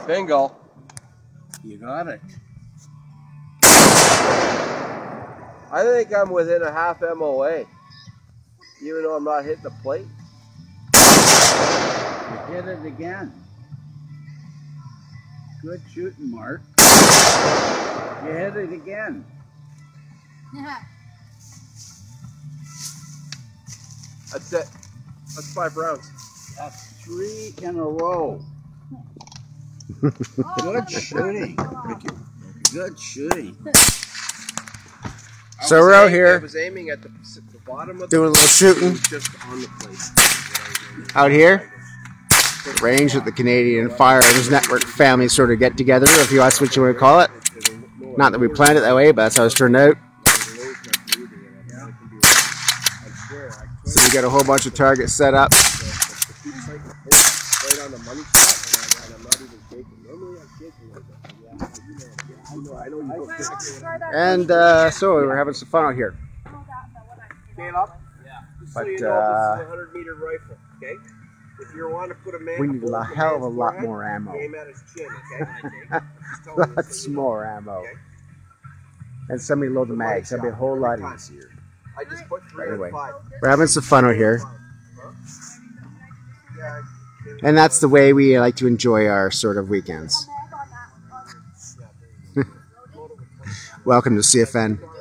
Bingo. You got it. I think I'm within a half MOA, even though I'm not hitting the plate. You hit it again. Good shooting, Mark. You hit it again. That's it. That's 5 rounds. That's 3 in a row. Good shooting. Thank you. Good shooting. So we're out I here was aiming at the bottom of doing a little shooting just on the plate. out here. Range with the Canadian Firearms Network family sort of get together, if that's what you want to call it. Not that we planned it that way, but that's how it's turned out. So we got a whole bunch of targets set up. Right on the money shot, and I'm not even shaking. Normally I'm shaking like that. Yeah, I know you go And so we're having some fun out here. stand up. Yeah. Just so you know, this is a 100-meter rifle. Okay. If you want to put a man, we need a hell of a lot more ammo. Aim at his chin. Okay. Lots more ammo. Okay. And somebody load the mags. That'd be a whole lot easier. I just put 3 anyway, 5. we're having some fun out here. And that's the way we like to enjoy our sort of weekends. Welcome to CFN.